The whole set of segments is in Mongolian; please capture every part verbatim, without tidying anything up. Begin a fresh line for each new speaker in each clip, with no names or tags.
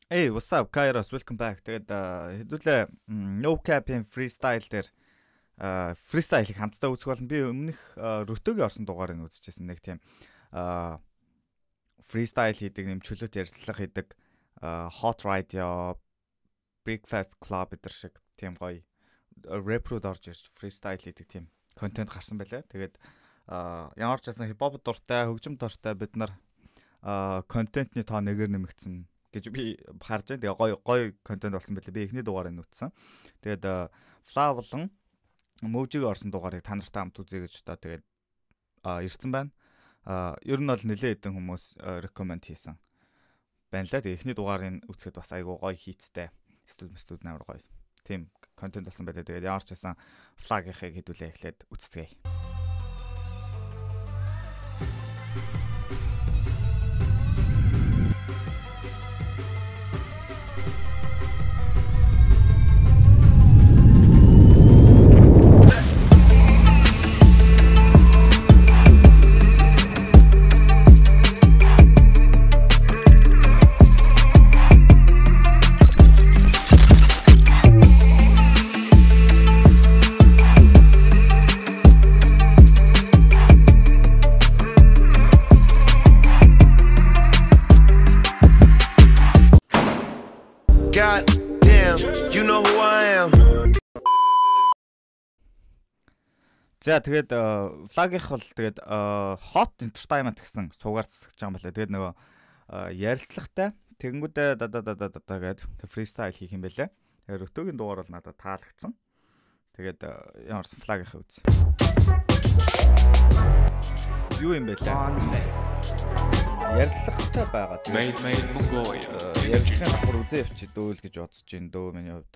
Hey, what's up, Kairos? Welcome back. Тэгээд хэдүүлээ No Cap-ийн freestyle дээр freestyle-ыг хамтдаа үзэх болно. Би өмнөх рөтөгийн орсон дугаарыг үзчихсэн нэг тийм freestyle хийдэг, нэм чөлөөт ярьцлага хийдэг Hot Radio, Breakfast Club гэдэр шиг тийм гоё rap-рууд орж ирж freestyle хийдэг тийм контент гарсан байлаа. Тэгээд ямар ч байсан хип-хоп дуртай, хөгжим дуртай бид нар контентны тоо нэгээр нэмэгдсэн гэж би харж байгаа. Тэгээ гоё гоё контент болсон байлээ. Би эхний дугаарыг нүцсэн. Тэгээд Fla болон Mojig орсон дугаарыг та нартай хамт үзье гэж та тэгээд ирсэн байна. А ер нь бол нэлээд хэдэн хүмүүс recommend хийсэн байна лээ. Тэгээ эхний дугаарыг үзэхэд бас айгүй гоё хийцтэй. Студ студ нээр гоё. Тийм контент болсон байлээ. Тэгээд ямар ч байсан Fla-гийнхыг хэдүүлээ эхлээд үзцгээе.
God damn, you know who I am.
За тэгээд Fla-гийнх бол тэгээд hot entertainment гэсэн суугаар засагч байгаа юм байна. Тэгээд нөгөө ярилцлагатай тэгэнгүүтээ да да да да да гээд freestyle хийх юм байлаа. Тэгээд рөтөгийн дугаар бол надад таалагдсан. Тэгээд ямарс Fla-гийнхаа үз. Юу юм байлаа? Ярилцлагатай байгаа.
Made made Mongolia.
Ярилцлагын давхар үзээ явчих дүүл гэж бодож байна дөө миний хувьд.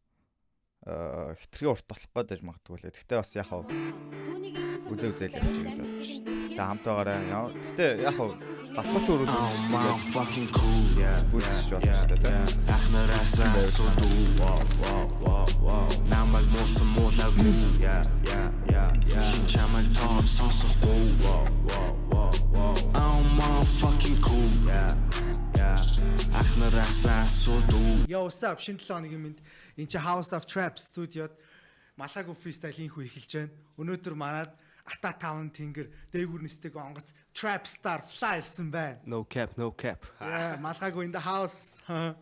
Аа хитрхи урт болох гээд магадгүй лээ. Гэхдээ бас яг хав үзээ үзээл явчих гэж бодож байна. Тэ хамтаагаараа. Гэхдээ яг хав залхууч өрөөл
fucking cool. Yeah.
Бүлчж болж байна.
Ахнараасаа содуу. Wow wow wow wow. Намайг мосон муулаг муу. Yeah yeah yeah yeah. Чамайг топ сонсохгүй. Wow wow wow wow. I'm fucking cool. Yeah yeah. Ахнараасаа содуу.
Yo, what's up? Шинэ долоо хоногийн минь энэ чи House of Trap студиод малхаагүй freestyle хийх үе эхэлж байна. Өнөөдөр манад Ата таван тэнгэр дээгүүр нэстэг онгоц Trap Star Fla ирсэн байна.
No cap, no cap.
Яа, малхаагүй in the house.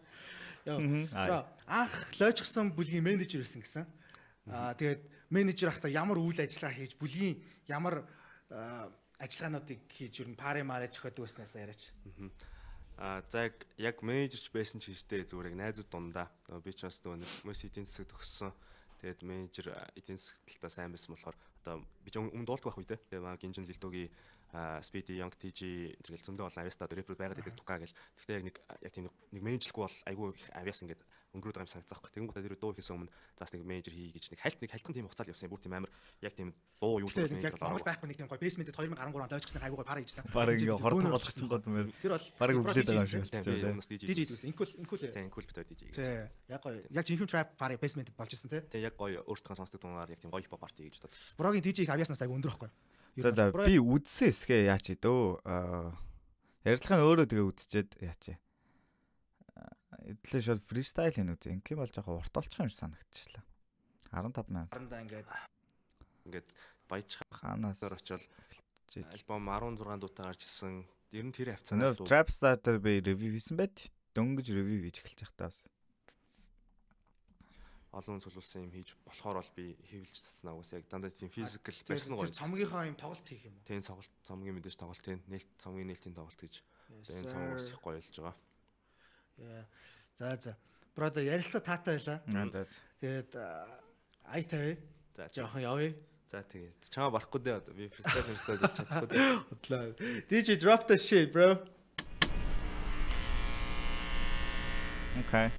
Яа, анх лойчгсан бүлгийн менежер ирсэн гэсэн. Аа тэгээд менежер ахта ямар үйл ажиллагаа хийж бүлгийн ямар ажиллагаануудыг хийж ер нь пари мари зохиодог байснаас яриач.
Аа за яг менежерч байсан ч гэжтэй зүгээр яг найзууд дундаа. Би ч бас нөгөө хүмүүс эдийн засаг төгссөн. Тэгээд менежер эдийн засагталтаа сайн байсан болохоор одоо би ч өмнө дуулдаг байх үедээ. Тэгээд маа гинжин лилдогийн Speedy Young ти джи тэгэл зөндөө олон авьяастаа рэпер байгаад байдаг тухай гэл. Гэхдээ яг нэг яг тийм нэг менежлэхгүй бол айгүй их авьяас ингээд өнгөрөөд байгаа юм санагцаахгүй. Тэгэнгүүт тэр дуу хийсэн өмнө заас нэг менежер хий гэж нэг хальт нэг хальтхан тийм хугацаанд явсан. Бүр тийм амар яг тийм дуу юу
л яг Монгол байхгүй нэг тийм гоё basement-д two thousand thirteen онд лойчгсан айгүй гоё пара хийжсэн.
Бараг ингээ хордон болгосон гот мэр.
Тэр бол
бараг үлдээд байгаа юм шиг
байна.
ди джи гэсэн. Инкул инкул.
Тийм инкул битүү ди джи.
Тий. Яг гоё. Яг жинхэнэ trap пара basement-д болж ирсэн тий.
Тийм яг гоё өөртөө сонсдог дугаар яг тийм гоё хип-хоп парти гэж боддог.
Брогийн ди джи-г авьяаснаас айгүй өндөр байхгүй.
За за би үдсэн эсгээ яач идөө. Ярилцлагын өөрөө тэгээ үдчихэд яач. Эдлээ шууд freestyle хийн үзье. Ингээм болж байгаа урт болчих юм шиг санагдчихлаа. fifteen минут.
Харандаа ингээд
Ингээд баяж
Ханаас
очил альбом sixteen дуутай гарч ирсэн. Ер нь тэр хавцаанаар
дуу. Trap Star дээр би review хийсэн байт. Дөнгөж review хийж эхэлж байхдаа бас
олон цулуулсан юм хийж болохоор бол би хэвлж цацнаа уус яг дандаа тийм physical байсан гоё.
цомгийнхаа юм тоглолт хийх юм уу?
Тийм тоглолт цомгийн мэдээж тоглолт тийм нээлт цомгийн нээлтийн тоглолт гэж энэ цом ус их гоё болж байгаа.
Яа. За за. Бродо ярилцлага таатай байлаа. Тэгээд ай тавь.
За
жоохон явъя.
За тэгээд чамаа барахгүй дээ одоо би freestyle freestyle хийж чадахгүй дээ.
Бодлоо. ди джи drop the shit, bro.
Okay.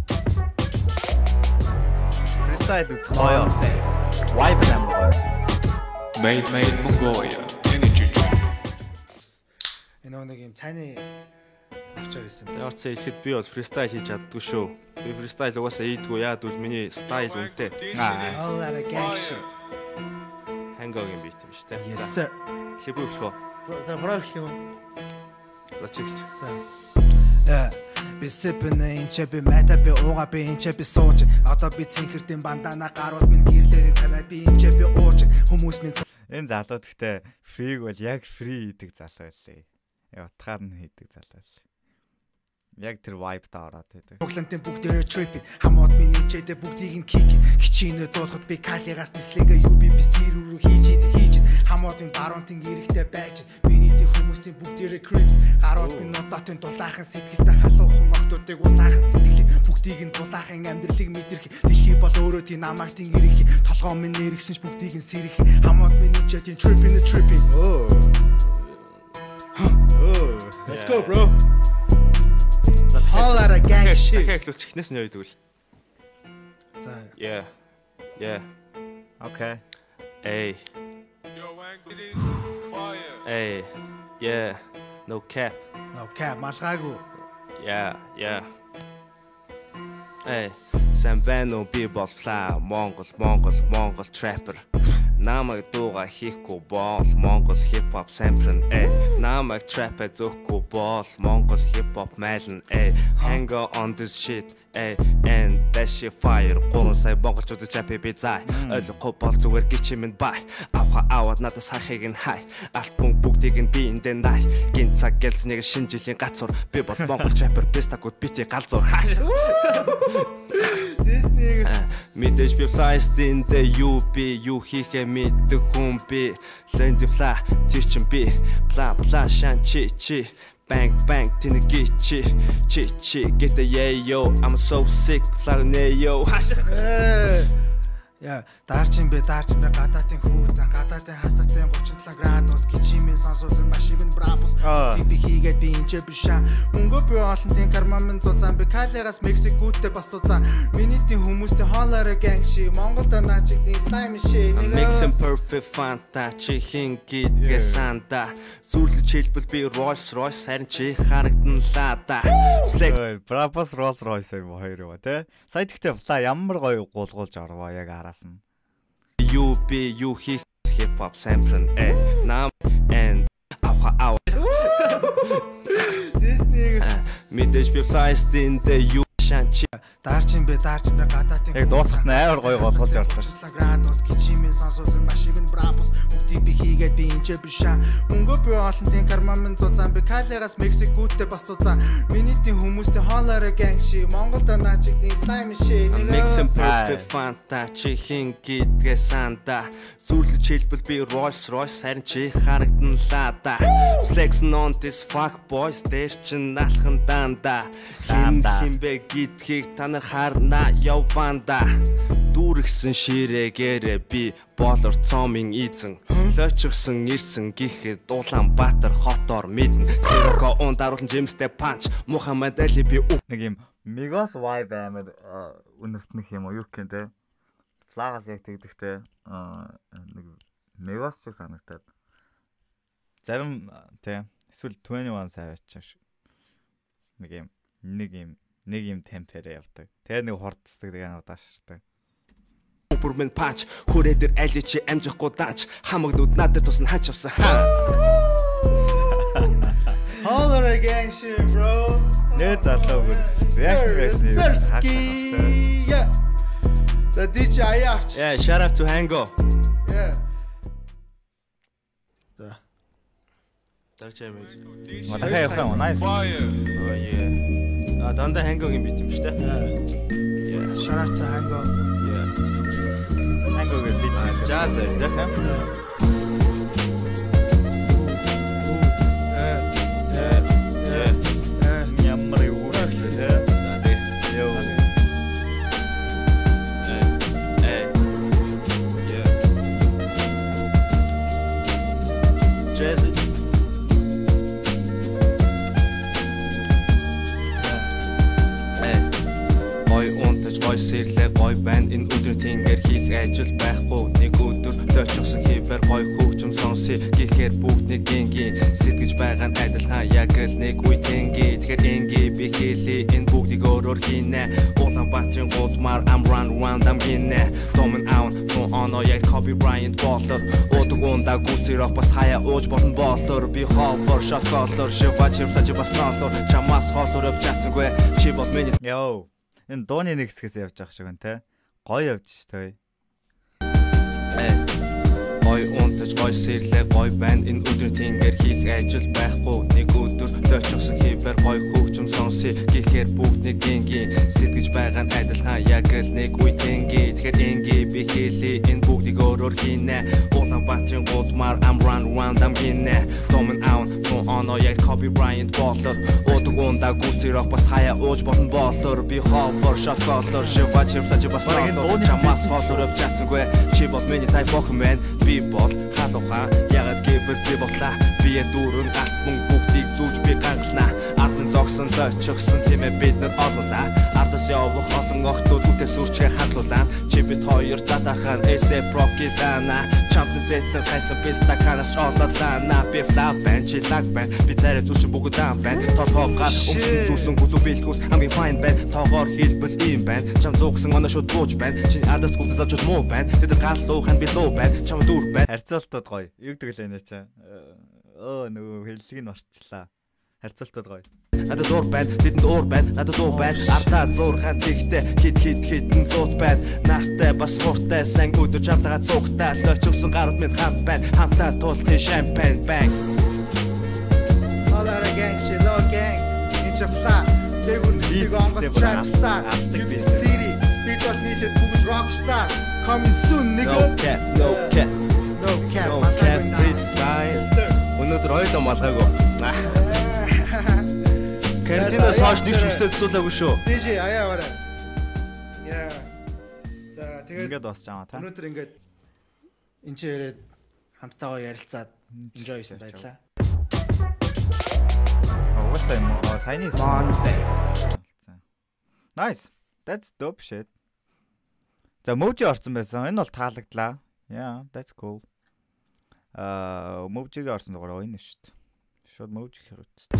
Freestyle үзэх гоё. Vibe амар гоё.
Made made Mongolia. Energy drink.
Энэ нэг юм цайны авчаар ирсэн.
Ямар ч хэлэхэд би бол freestyle хийж чаддгүй шүү. Би freestyle угаасаа ийдгүй яад бол миний style үнэтэй.
All that a gang shit.
Hang-гийн бит юм шүү дээ.
Yes sir.
Хибүү өглөө.
За броо эхлэх юм уу?
За чиг.
За. би сипэн энэ ч би мата би ууга би энэ ч би сууж одоо би цэнхэрдэм бандана гарууд минь гэрлээд тавиад би энэ ч би ууж хүмүүс минь
энэ залуу гэхдээ фриг бол яг фри хийдэг залуу байлээ. Яг утгаар нь хийдэг залуу байлээ. Яг тэр vibe та ороод байдаг.
Тоглонтын бүгдээрээ tripping хамууд миний чэдэ бүгдийг нь кики хичээнэ дуулахад би калигаас нислэгээ юу би би зэр рүү хийж идэг хийж хамуудын баруунтын эрэхтэй байж миний дэх хүмүүсийн бүгдээрээ creeps гарууд минь одоотын дулаахан сэтгэлтэй халуухан октодыг улаахан сэтгэлийг бүгдийг нь дулаахан амьдралыг мэдрэх дэлхий бол өөрөө тийм намаартын эрэх толгоо минь эргэсэн ч бүгдийг нь сэрэх хамууд миний чэдэ tripping tripping
оо оо
let's go bro. All out of gang shit.
Дахиад эхлүүлчих эхнээс нь яа тэгвэл.
За.
Yeah. Yeah.
Okay.
Hey. Hey. Yeah. No cap.
No cap масгаагүй.
Yeah, yeah. Hey. Самбано би боллаа. Монгол, Монгол, Монгол trapper. Намайг дууга хийхгүй бол Монгол хип хоп самплэн э намайг трапэ зөөхгүй бол Монгол хип хоп майлн э hang on this shit э and that shit fire гурван сая монголчуудад чапи би зай ойлгохгүй бол зүгээр гिच минь бай авха аваад надаас хахыг нь хай альбом бүгдийг нь би эндээ най гин цаг гэлцнийг шинэ жилийн гацур би бол монгол трапер бестагууд бити галзуур this nigga мэдээж би флайстин дэ ю би ю хийхэ мэддэг хүн би лэнди фла тэр чин би бла бла шан чи чи bang bang тэнэги чи чи чи get the yeah yo I'm so sick fly yo
яа даарчин би даарчин би гадаатын хүүтэн гадаатын хасагтын гучин долоо градус гिचимийн сонсуулын машин брапус би хийгээд би энэ ч биш мөнгө би олонтын кармамын зузаан би калигаас мексикүүтэй бас зузаан минийтийн хүмүүстэй хоолоороо gang ши Монголд наачигдын slime ши
mix and perfect fanta чи хин гэдгээ санда зүрлэж хэлбэл би Rolls Royce харин чи харагдан лада
ой брапус Rolls Royce юм хоёр ба тэ сая тэгтээ фла ямар гоё гуулгуулж орвоо яг араас нь
you be you hip hop sampling eh nam and авха ав
this nigga
мэдээж би flying the you шанчи
даарчин би даарчин би гадаатын
яг дуусахт нь амар гоё голгож орлоо
градус гिचимийн сонсуулын машин брапус бүгдийг би хийгээд би энэ ч биш мөнгө би олонтын кармамын зузаан би калигаас мексикүүтэй бас зузаан минийтийн хүмүүстэй хоолоороо gang ши Монголд наачигдын slime ши
mix and perfect fanta чи хин гэдгээ санда зүрлэж хэлбэл би Rolls Royce харин чи харагдан лада flexing on this fuck boys дээр чин алхан данда хин химбэ гэдгийг та нар харна яванда дүүргсэн ширээгээрээ би болор цомын эзэн лойчгсан ирсэн гэхэд Улаанбаатар хотоор мэднэ Сироко он даруулсан Джеймстэй панч Мухаммад Али би
нэг юм Migos vibe амар үнэртнэх юм уу юу гэх юм те флагаас яг тэгдэхтэй нэг Migos шиг санагдаад зарим те эсвэл twenty-one Savage нэг юм нэг юм нэг юм темпээр явдаг. Тэгээ нэг хордцдаг тэгээ удаашрдаг.
Бүрмэн панч хүрээдэр али чи амжихгүй даач хамагнууд надад тусна хаач авсан.
All over gang shit bro.
Нэ залуу бүр reaction reaction.
Yeah. So ди джей Ayaf.
Yeah, shout out to Hango.
Yeah. Да.
Дарчаа мэж.
Мадахай явсан nice.
Oh yeah. А дандаа Hango-гийн бит юм шүү дээ.
Yeah. Shout out to Hango.
Yeah.
Hango-гийн бит.
Jazz ээ.
гой сэрлээ гой байна энэ өдрийн тэнгэр хийх ажил байхгүй нэг өдөр лойчсон хийвэр гой хөгжим сонсъё гэхээр бүгд нэг гингийн сэтгэж байгаа нь адилхан яг л нэг үе тэнги тэгэхээр инги би хийлээ энэ бүгдийг өөрөөр хийнэ Улаанбаатарын гудмаар I'm run round I'm гинэ Домын аун цон оно яг Kobe Bryant болор Удагунда гүсэрэх бас хаяа ууж болно болор би ховор shot caller шивач юмсаж бас ноолор чамаас хоолор өвч чадсангүй чи бол миний
Йоо энэ дууны нэг хэсгээс явж байгаа шиг байна те гоё явж ш тээ
гой унтаж гой сэрлээ гой байна энэ өдрийн тэнгэр хийх ажил байхгүй нэг өдөр лойчсон хийвэр гой хөгжим сонсъё гэхээр бүгд нэг гингийн сэтгэж байгаа нь адилхан яг л нэг үе тэнги тэгэхээр инги би хийлээ энэ бүгдийг өөрөөр хийнэ Улаанбаатарын гудмаар I'm run round I'm гинэ Домын аун цон оно яг Kobe Bryant болор Удагунда гүсэрэх бас хаяа ууж болно болор би ховор shot caller шивач юмсаж бас ноолор чамаас хоолор өвч чадсангүй чи бол миний type охин man би бол халуухан ягаад гэвэл би боллаа би дүүрэн галт мөн бүгдийг зүүж би гаргалнаа ардын зогсон лойчсон тийм ээ бид нар олуулаа ардаас явах олон охтууд үтээс үрчээ хадлуулаа чи бид хоёр татахан эсэ прокилана champion setter хайсан писта канас олоолаа би флап бэн чи лаг бэн би царай зүшин бүгд ам бэн толгоогоор өмсөн зүсэн гүзүү бэлтгүүс хамгийн fine бэн тоогоор хэлбэл ийм бэн чам зуугсан оноо шууд бууж бэн чи ардаас гүдээс авч муу бэн тэд гал луухан би луу бэн чам дүүр бэн
харьцуултууд гоё юу гэдэг л энэ чаа өө нөгөө хэллэг нь орчлаа харьцуултууд гоё
надад дуур байна тэдэнд уур байна надад дуу байна ардаа зуурхан тэгтээ хит хит хитэн зуут байна нартай бас хуртай сан өдөр чамтайгаа цугтай лойчсон гарууд минь хамт байна хамтаа туулахын шампань бang
All out of gang shit low gang in Chapsa тэгүн нэг онгоц trap star Big City бид бол нийлээд бүгд rock star coming soon nigga
no cap no cap
no cap
no cap freestyle өнөөдөр ойлоо малгаагүй Кантинаас хойш нэг ч үсээд суулаагүй шүү.
Дижи аяа барай. Яа. За тэгээд
ингээд босч байгаа та.
Өнөөдөр ингээд энэ ч яриад хамтдаа ярилцаад enjoy хийсэн байлаа.
Oh, what's that? Oh, tiny fun thing. Nice. That's dope shit. За Moji орсон байсан. Энэ бол таалагдлаа. Yeah, that's cool. Аа, Moji-гийн орсон дугаар ойно шүү дээ. Шууд Moji хэрэгцсэн.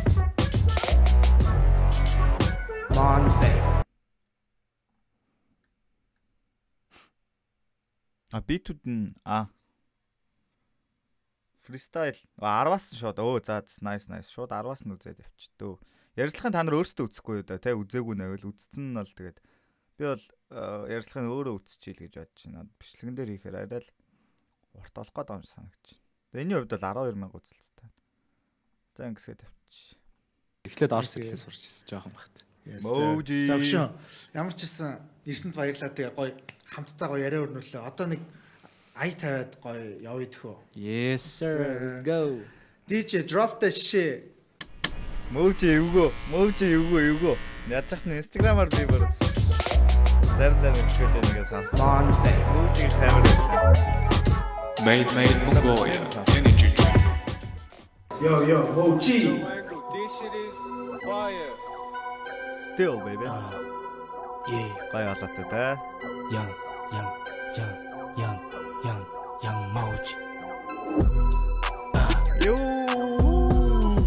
Fun thing. А битүүд нь а freestyle араваас нь шууд өө за nice nice шууд араваас нь үзээд явчихдөө. Ярилцлагын та нар өөрсдөө үзэхгүй юу да те үзээгүй нэвэл үзсэн нь бол тэгээд би бол ярилцлагын өөрөө үзчихийл гэж бодож байна. Бичлэгэн дээр хийхээр арай л урт болох гээд байгаа юм санагч. Энийн хувьд бол арван хоёр мянга үзэлттэй. За ингэсгээд тавьчих.
Эхлээд Орс хэлээ сурч ирсэн жоохон багт.
Moji.
Завшин ямар ч гэсэн ирсэнд баярлалаа тэгээ гоё хамтдаа гоё яриа өрнүүлээ. Одоо нэг ая тавиад гоё явъя тэхөө.
Yes sir. Let's go.
ди джей drop the shit.
Moji эвгөө, Moji эвгөө эвгөө. Яаж ч нэг Instagram-аар би бүр зарим зарим хэсгүүд нэгээ сансан. Moji хамаар.
Made made Mongolia. Energy drink.
Yo yo Moji.
This shit is fire.
Still baby.
Yeah.
Гай олоотой те.
Young young young young young young Moji.
Юу.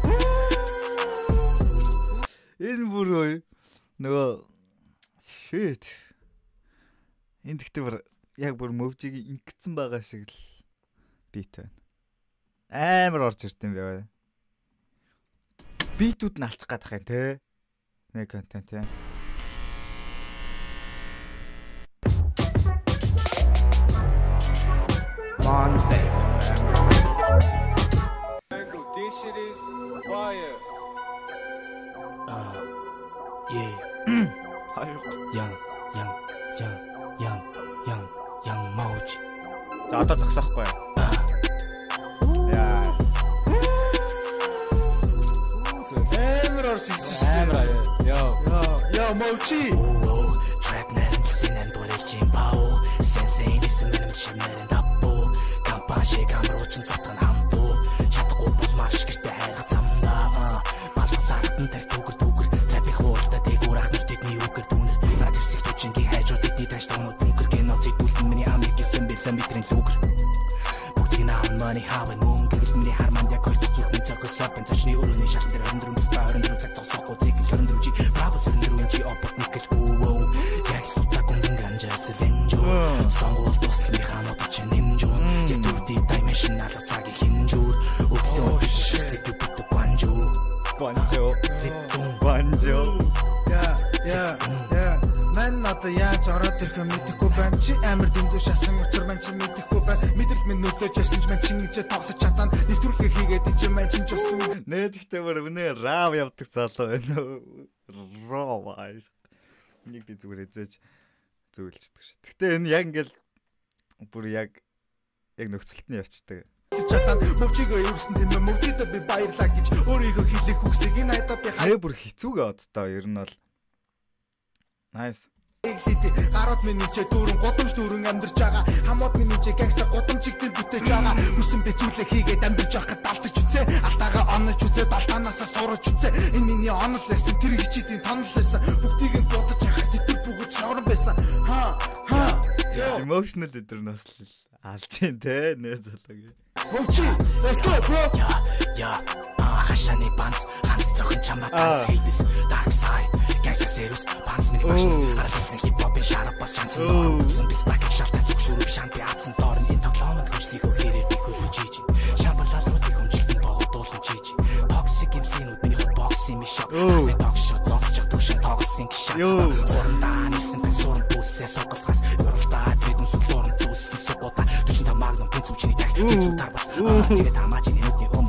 Энэ бүр нөгөө shit. Энд гэхдээ бүр яг бүр Moji-гийн ингэсэн байгаа шиг л бит байна. Амар орж ирд юм байна. Битүүд нь алчих гадах юм те. Нэг контент те. Fun thing.
This shit is fire.
Yeah. Young young young young young young Moji.
За одоо зогсохгүй. Яа.
Амар орж ирж шээ.
Амар аа. Yo.
Yo yo Moji.
Trap nerd хинэн дөрэлжин бао. Сенсей нисмэн чимнэрэн таппо. Кампаши камруучин цатган хамтуу. Чадахгүй бол маш гэртэ хайрах замдаа. Балах сартан тэр түгэр түгэр. Трапик хууртаа дээгүүр ах нэртэдний үгэр дүүнэр. Наа зэвсэгт
Яа. Яа. Мэн одоо яаж ороод ирэх вэ мэдэхгүй байна. Чи амар дэндүү шасан учир маань чи мэдэхгүй байна. Мэдрэл минь нөлөөж ярьсан ч маань чи ингэж тоглож чадсан. Нэвтрүүлгээ хийгээд чи маань чи ч болсон.
Нэ гэхдээ бүр үнэ рав явдаг залуу байна. Рав. Нэг би зүгээр эзэж зөөлчдөг шээ. Гэхдээ энэ яг ингээл бүр яг яг нөхцөлт нь явцдаг.
Чатан мөвчигөө юусэн тийм мөвчидөө би баярлаа гэж өөрийгөө хэлэх үгсийг энэ айдаа би
хаа бүр хэцүүгээ оддоо ер нь бол nice.
Гарууд миний ч дүүрэн годомж дүүрэн амьдарч байгаа. Хамууд миний ч гангста годомжиг дээр бүтээж байгаа. Хүсэн бэцүүлэг хийгээд амьдарч байхад далтаж үцээ. Алтаага онож үцээ, далтаанаасаа сурж үцээ. Энэ миний онол байсан, тэр хичээдийн тонол байсан. Бүгдийг нь бодож яхад тэр бүгд шавран байсан. Ха ха.
Emotional leader нас л алж ин тэ нэ залууг.
Мөвчи, let's go bro.
Я я а хашааны банц ганц зөвхөн чамаа ганц хийдис dark side. Gangsta serious bands миний багш аралсан хип хопын шарап бас чансан дөрсөн би стак шалтай зөвшөөрөв шанти атсан доор энэ тоглоомд хөшлийг өгөөрэй би хөлөө жиж шамбалалуудыг хүмжилтэн богдуулсан жиж toxic эмсэнүүд миний хот бокс юм шок би ток шот зогсож төгшин тоглосон гişat хурдаа нэрсэн би суран бүсээ соголгоос уралдаа тэдэн сүлдөрн зүссэн супота түчэн та магнум тэнцүүчний таг тэнцүү тарбас тэгээд хамаач нэтний өмд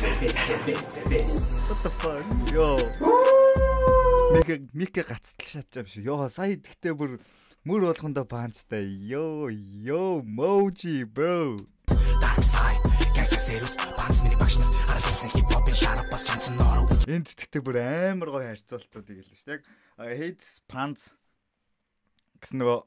What the fuck? Yo. Мик мик гацтал шатж юм шиг. Йоо сая тэгтээ бүр мөр болгондоо панчтай. Йоо йоо Moji bro.
Dark side. Gangsta serious bands миний багш нар аралсан хип хопын шарап бас чансан нороо.
Энд тэгтээ бүр амар гоё харьцуултууд игэлээ шүү. Яг Hades Pants гэсэн нөгөө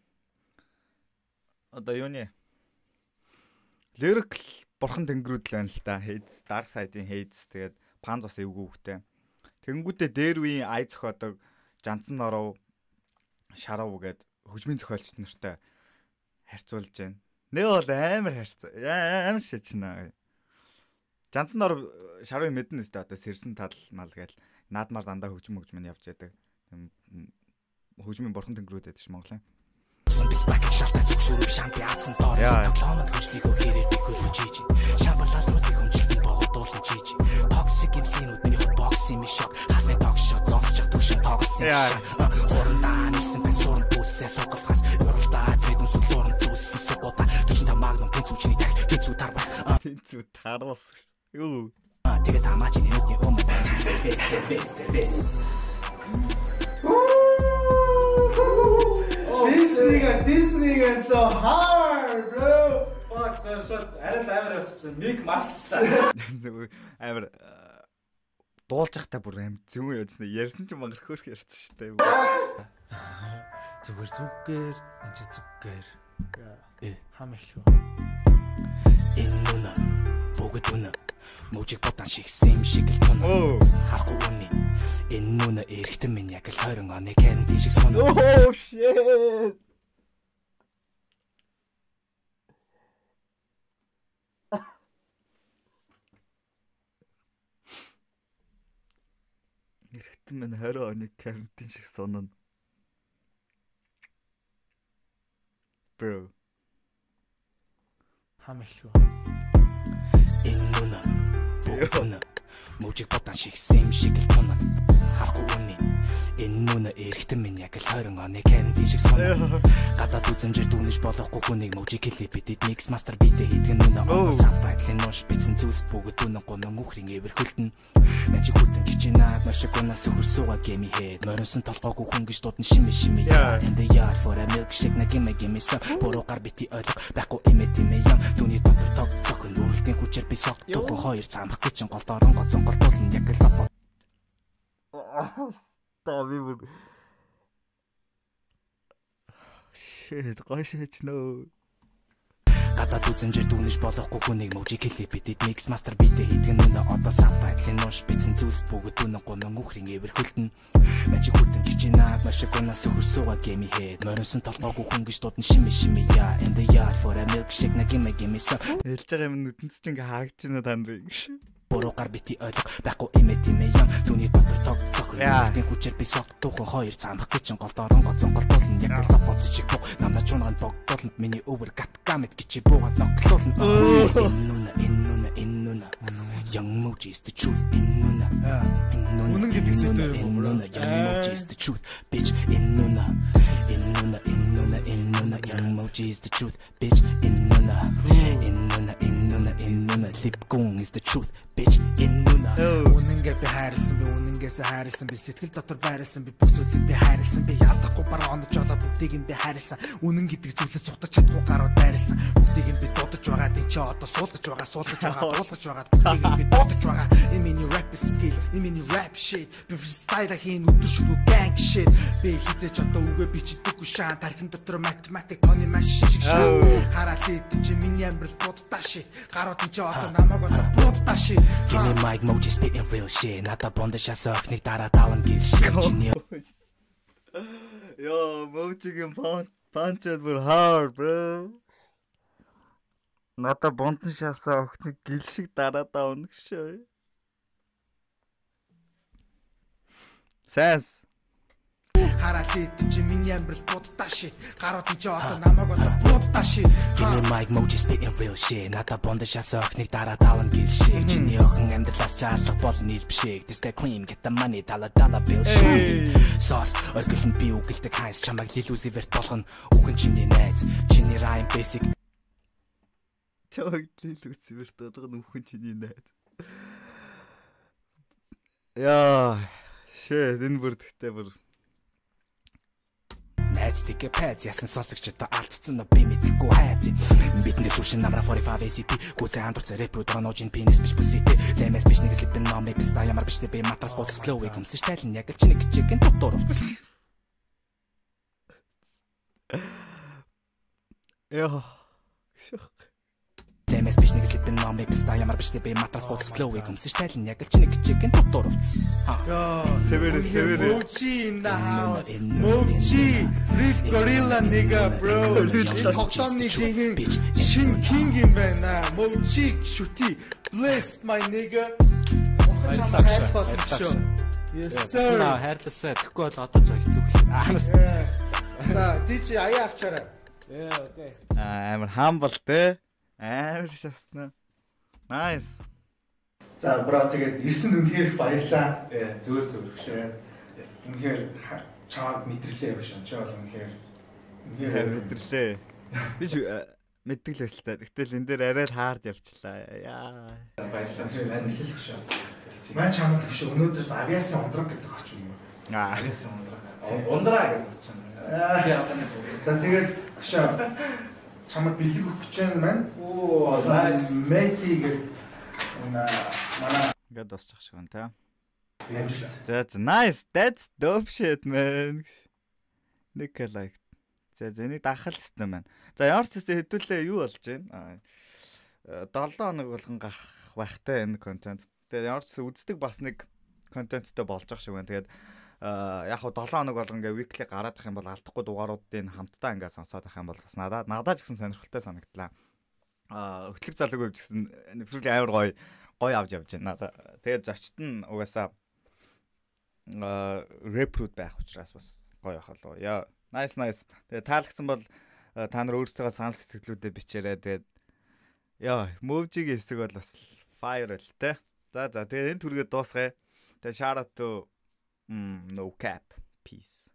одоо юуны lyrical бурхан тэнгэрүүд л байна л та. Hades Dark Side-ийн Hades тэгээд Pants бас эвгүй хөхтэй. Тэнгүүдээ дээр үеийн ай зохиодог Жанцсан нороо шарав гээд хөгжмийн зохиолч нартай харьцуулж байна. Нэ бол амар харьцаа. Амар шичнэ. Жанцсан нороо шарвын мэднэ өстэй одоо сэрсэн тал мал гээл наадмаар дандаа хөгжим хөгжмөн явж яадаг. Хөгжмийн бурхан тэнгэрүүд байдаг ш Монголын.
Би стак шалтай зөвшөөрөв шанти атсан доор тоглоомд хөшлийг өгөөрэй би хөлөө жиж шамбалалуудыг хүмжилтэн богдуулсан жиж toxic эмсэнүүд миний хот бокс юм шок харны ток шот зогсож төгшин тоглосон хурдаа нэрсэн би суран бүсээ соголгоос уралдаа тэдэн сүлдөрн зүссэн супота түчэн та магнум тэнцүүчний таг тэнцүү тарбас
тэнцүү тарбас юу
тэгээд хамаач нэтний өмд
This nigga, this nigga so hard, bro.
Fuck, зөөр шот арай амар өсчихсэн. Миг масчтай.
Амар дуулж захтай бүр аим зүүн яцсан. Ярьсан ч мангар хөөх ярьсан шүү дээ.
Зүгээр зүгээр, энэ ч зүгээр. Э, хам эхлэв.
Энэ нүна бүгд үнэ. Мужик ботан шиг сэм шиг л тунаа. Харахгүй үнэ. Энэ нүна эрэхтэн минь яг л тойрон оны candy шиг соноо.
Oh shit. Эрэхтэн минь тойрон оны candy шиг соноо. Bro.
Хам эхлэв.
Энэ нүна бүгд үнэ. Мужик ботан шиг сэм шиг л тунаа. Харахгүй үнэ. Энэ нүна эрэхтэн минь яг л тойрон оны candy шиг соноо. Гадаад үзэмжээр дүүнэж болохгүй хүнийг мужик хэлээ бидэд mix master битээ хийдгэн нүна оноо сабайтлын нууш бицэн зүс бүгд үнэн гонон үхрийн эвэрхүүлтэн. Мэн чи хүтэн гिचнаа маш гонаа сөхөр сууга геми хэд моринсон толгоогүй хүн гэж дуудсан шимэ шимэ in the yard for a milkshake на гэмэ гэмэ са бороо гар бити ойлго байхгүй эмэт эмэ ям түүний дотор тог цохин үрэлтийн хүчээр би сог тухайн хоёр цамх гिचэн гол дорон гоцон голдуулна яг л лапо
Тави бүр shit гойшээч нөө.
Гадаад үзэмжээр дүүнэж болохгүй хүнийг мужик хэлээ бидэд mix master битээ хийдгэн нүнэ одоо сабайтлын нууш бицэн зүс бүгд үнэн гонон үхрийн эвэрхүүлтэн. Мэн чи хүтэн гिचнаа маш гонаа сөхөр сууга геми хэд моринсон толгоогүй хүн гэж дуудсан шимэ шимэ я in the yard for a milkshake на гэмэ гэмэ са
Хэлж байгаа юм нүдэнд ч ингээ харагдаж байна танд гэж.
бороо гар бити ойлго байхгүй эмэт эмэ ям түүний дотор тог цохин үрэлтийн хүчээр би сог тухайн хоёр цамх гिचэн гол дорон гоцон голдуулна яг л лапоц шиг бог намна чунгаан богдолнд миний өвөр гат гамет гэж буугаад ноглуулна энэ нүнэ энэ нүнэ энэ нүнэ young Moji is the truth энэ нүнэ
Үнэн гэдэг зүйл
emoji is the truth bitch inuna inuna inuna inuna emoji is the truth bitch inuna inuna inuna inuna lipgung is the truth bitch inuna
үнэнгээ би хайрлсан би үнэнгээс хайрлсан би сэтгэл дотор байрлсан би бүх зүйлийг би хайрлсан би ядахгүй бараа онож олоо бүгдийг нь би хайрлсан үнэн гэдэг зүйлээс сутаж чадахгүй гарууд байрлсан бүгдийг нь би дуудаж байгаа тий чи одоо суулгаж байгаа суулгаж байгаа дуулгаж байгаа бүгдийг нь би дуудаж байгаа энэ миний rap skill энэ миний rap shit би freestyle хийн өдөр шүрүү gang shit би хитэж одоо үгээ би чидэггүй шаан тархин дотор математик оны маш шиг шаа хараад чи миний амьдрал будтаа shit гарууд чи одоо намайг одоо будтаа shit
give me mic moji spitting real shit надаа бонд шасаа охиныг дараа таван гэл shit чиний
Yo, mojiгийн punch were hard, bro. Надаа бонд шасаа охиныг гэл шиг дараа таван гэж. Sense.
хараад чи миний амьдрал будтаа shit гарууд чи одоо намайг одоо будтаа shit
give me mic moji spitting real shit надаа бонд шасаа охиныг дараа таван гэл shit чиний охин амьдралаас чаарлах бол нийл бишээ this guy cream get the money dollar dollar bill shit sauce оргилн би үгэлдэг хайс чамайг лилүүси верт болгоно үхэн чиний найз чиний rhyme basic
чамайг лилүүси верт болгоно үхэн чиний найз яа shit энэ бүр гэхдээ бүр
Найз тэгээ пэц ясан сонсогч одоо алдсан но би мэдэхгүй хайц бидний шүүшин намра forty-five A C P гүцэн андурц рэп руу доножин пенис биш бүсэтэй лэмэс биш нэг слипэн номик ста ямар биш би матрас боц flow юмс штайлн яг л чиний чиген дотор
яа
лэмэс биш нэг слипэн номик ста ямар биш би матрас боц flow юмс штайлн яг л чиний чиген дотор
яа
severe severe
moji in the house moji real gorilla nigga bro тогтооны king шин king юм байна moji шүти bless my nigga yes sir
хайрласаа тэгэхгүй бол одоо ч хэцүү гэх.
За диж аяа авчаарай.
Ээ окей.
амар humble те амар шаснаа nice.
За бро тэгээд ирсэн үнхээр баярлаа.
Ээ зүгээр зүгээр
шээ. Үнхээр чамаг мэдэрлээ гэж шин. Чи бол үнхээр
үнхээр мэдэрлээ. Би ч мэддэг л байсан л та. Гэтэл энэ дээр арай л хаард явчлаа. Яа.
баярлалаа шүү. Мань хэлэх шүү.
Мань чамаг гэж өнөөдрөөс авиасын ундраг гэдэг очив юм.
Аа.
Авиасын ундраг. Ундраа гэж байна.
За тэгээд гшаа чамд бэлэг өгч чинь маань.
Оо nice.
Мэти гэдэг манай
ингээд дуусчих шиг байна та. That's nice. That's dope shit man. Нэг like. За зэнийг дахал хэвчтэй маань. За ямар ч хэвчтэй хэдүүлээ юу болж байна? долоо хоног болгон гарах байхтай энэ контент. Тэгээд ямар ч үздэг бас нэг контенттэй болж ах шиг байна. Тэгээд яг хуу долоо хоног болгон ингээ weekly гараадах юм бол алдахгүй дугааруудыг хамтдаа ингээ сонсоод авах юм бол бас надад надад ч гэсэн сонирхолтой санагдлаа. Аа хөтлөг залууг үеч гэсэн нэвсрүүлийн амар гоё гоё авч явж байна. Тэгээд зочд нь угаасаа аа репрут байх учраас бас гоё ах болов. Яа nice nice. Тэгээд таалагдсан бол та нар өөрсдөө санал сэтгэлдээ бичээрэй. Тэгээд яа мөвжигийн хэсэг бол бас fire л те. За за тэгээд энэ түргээ дуусгая. Тэгээд shout out to no cap peace.